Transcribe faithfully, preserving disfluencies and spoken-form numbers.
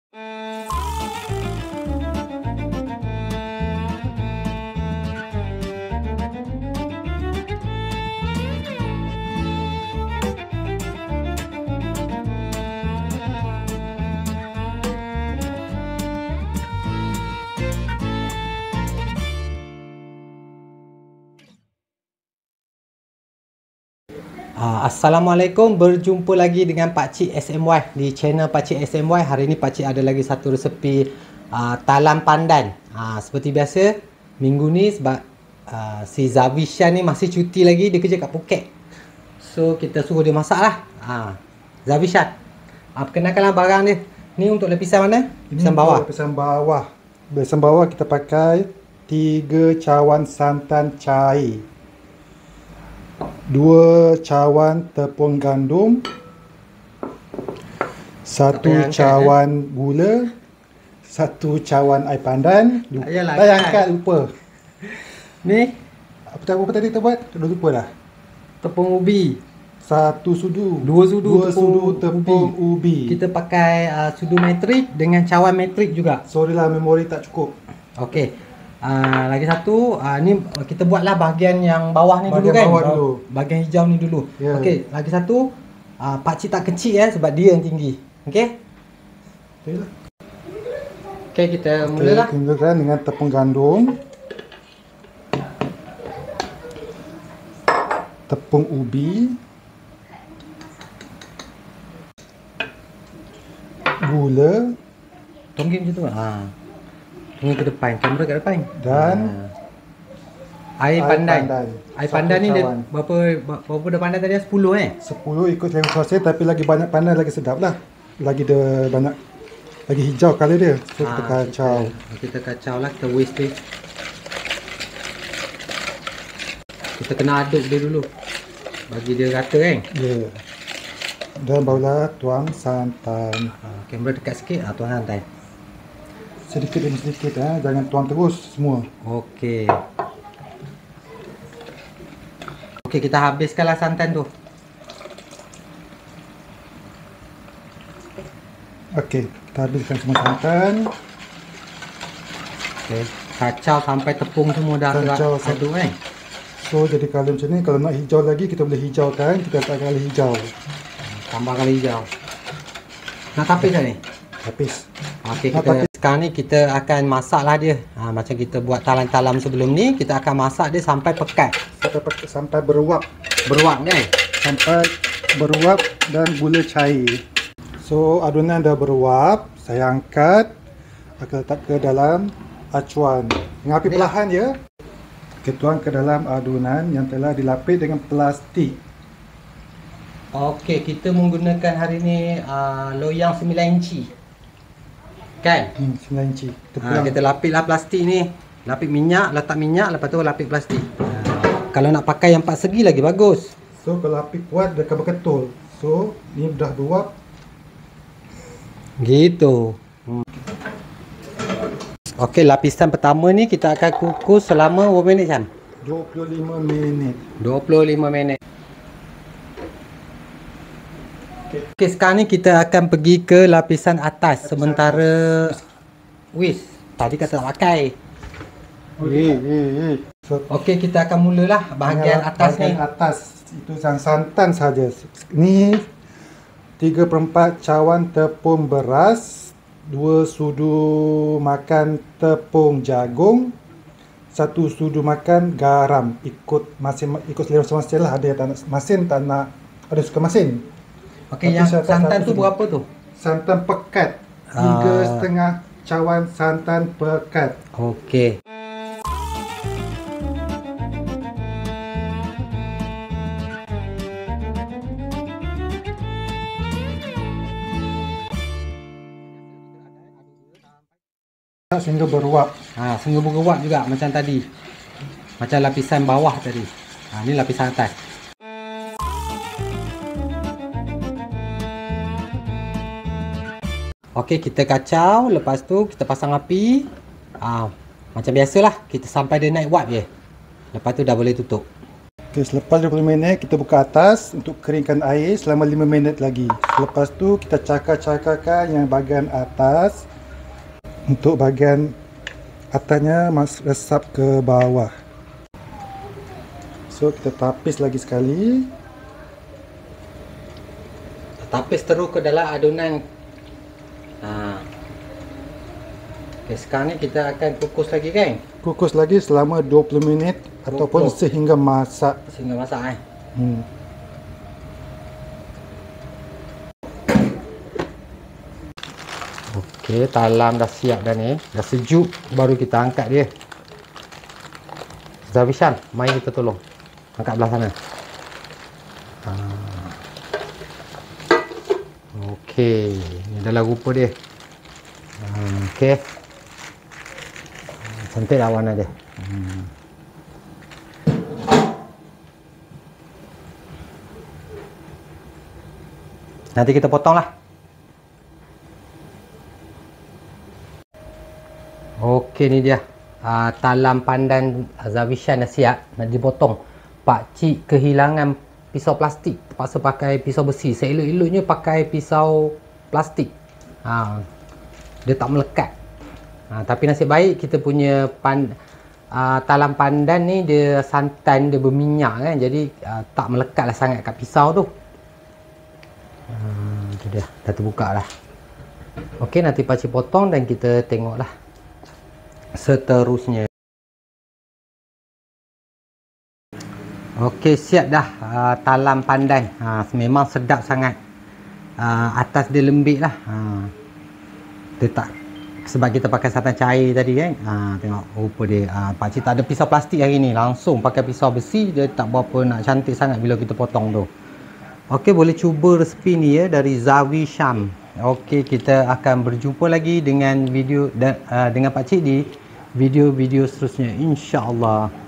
Uh, Assalamualaikum, berjumpa lagi dengan Pakcik S M Y di channel Pakcik S M Y. Hari ini Pakcik ada lagi satu resepi uh, talam pandan. uh, Seperti biasa, minggu ni sebab uh, si Zavishan ni masih cuti lagi, dia kerja kat Phuket. So kita suruh dia masak lah. uh, Zavishan, uh, perkenalkanlah barang dia. Ni untuk lapisan mana? Lapisan bawah. Lapisan bawah. Lapisan bawah kita pakai tiga cawan santan cair, dua cawan tepung gandum, satu cawan angkat, gula, satu cawan air pandan. Ayalah, tak angkat. angkat lupa. Ni apa tak apa tadi kita buat? Dah lupa dah. Tepung ubi Satu sudu. Dua sudu Dua tepung, sudu tepung ubi. ubi. Kita pakai uh, sudu metrik dengan cawan metrik juga. Sorry lah, memori tak cukup. Okey. Uh, lagi satu, uh, ni kita buatlah bahagian yang bawah ni bahagian dulu kan. Bawah dulu. Bahagian hijau ni dulu. Yeah. Okey, lagi satu, uh, pakcik tak kecil ya sebab dia yang tinggi. Okey. Okey, okay, kita okay, mulalah. Kita mulakan dengan tepung gandum, tepung ubi, gula. Tunggu macam tu. Ha. Tunggu ke depan, kamera kat depan. Dan ha. air pandan. pandan. Air pandan ni dia, berapa berapa dah pandan tadi? sepuluh eh? sepuluh ikut selera suasana, tapi lagi banyak pandan lagi sedap lah. Lagi dia banyak, lagi hijau kali dia. So ha, kita kacau. Kita, kita kacau lah, kita whisk dia. Kita kena aduk dia dulu, bagi dia rata kan? Ya. Yeah. Dan barulah tuang santan. Ha, kamera dekat sikit, ha, tuang santan. Sedikit demi sedikit, eh. Jangan tuang terus semua. Okey. Okey, kita habiskanlah santan tu. Okey, kita habiskan semua santan. Okey, kacau sampai tepung semua dah aduk kan. So jadi kalau macam ni, kalau nak hijau lagi kita boleh hijaukan, kita letak kali hijau. Tambah kali hijau. Nak tapis dah ni? Tapis. Okey, kita sekarang ni kita akan masak lah dia. Ha, macam kita buat talam-talam sebelum ni, kita akan masak dia sampai pekat. Sampai pekat, sampai beruap. Beruap kan? Sampai beruap dan gula cair. So adunan dah beruap, saya angkat, akan letak ke dalam acuan. Dengan api perlahan ya. Kita tuang ke dalam adunan yang telah dilapis dengan plastik. Okey, kita menggunakan hari ni uh, loyang sembilan inci. Kan? Hmm, sembilan inci. Kita, ha, kita lapiklah plastik ni. Lapik minyak, letak minyak, lepas tu lapik plastik. Ha, kalau nak pakai yang empat segi lagi bagus. So kalau lapik kuat dia akan berketul. So ni dah beruap. Gitu. Hmm. Okey, lapisan pertama ni kita akan kukus selama berapa minit Sam? dua puluh lima minit. dua puluh lima minit. Okey, okay, sekarang ni kita akan pergi ke lapisan atas lapisan sementara wis. Tadi kata tak pakai. Eh, eh, eh. So, okey, kita akan mulalah bahagian atas bahagian ni. Atas itu yang santan saja. Ni tiga per empat cawan tepung beras, dua sudu makan tepung jagung, satu sudu makan garam. Ikut masin, ikut selera masing-masing lah. Ada yang tak nak masin, tak nak, ada suka masin. Okey, yang santan tu berapa tu? Santan pekat. Tiga uh, setengah cawan santan pekat. Okey. Sehingga beruap. Ha, sehingga beruap juga macam tadi. Macam lapisan bawah tadi. Ha, ni lapisan atas. Okey, kita kacau, lepas tu kita pasang api. Ah, macam biasalah, kita sampai dia naik wap je. Lepas tu dah boleh tutup. Okay, selepas dua puluh minit kita buka atas untuk keringkan air selama lima minit lagi. Selepas tu kita cakar-cakarkan yang bahagian atas untuk bahagian atasnya mas resap ke bawah. So kita tapis lagi sekali. Tapis terus ke dalam adunan. Ha. Okay, sekarang ni kita akan kukus lagi kan? Kukus lagi selama dua puluh minit kukus. Ataupun sehingga masak. Sehingga masak eh. Hmm. Okey, talam dah siap dah ni. Dah sejuk, baru kita angkat dia. Zawishan, mari kita tolong. Angkat belah sana. Ha. Okey, ni adalah rupa dia. Ha, okey. Cantik lah warna dia. Hmm. Nanti kita potong lah. Okey, ni dia. Uh, talam pandan Zawishan dah siap. Nak dipotong. Pakcik kehilangan pisau plastik. Terpaksa pakai pisau besi. Seelok-eloknya pakai pisau plastik. Ha, dia tak melekat. Ha, tapi nasib baik kita punya pan, uh, talam pandan ni dia santan, dia berminyak kan. Jadi uh, tak melekat lah sangat kat pisau tu. Hmm, tu dia, dah terbuka lah. Okey, nanti pakcik potong dan kita tengok lah seterusnya. Okey, siap dah uh, talam pandan. Ha, memang sedap sangat. Uh, atas dia lembik lah. Ha, dia tak, sebab kita pakai santan cair tadi kan. Ha, tengok rupa dia. Ha, pakcik tak ada pisau plastik hari ni. Langsung pakai pisau besi. Dia tak berapa nak cantik sangat bila kita potong tu. Okey, boleh cuba resepi ni ya dari Zawishan. Okey, kita akan berjumpa lagi dengan video dan uh, dengan pakcik di video-video seterusnya, insya-Allah.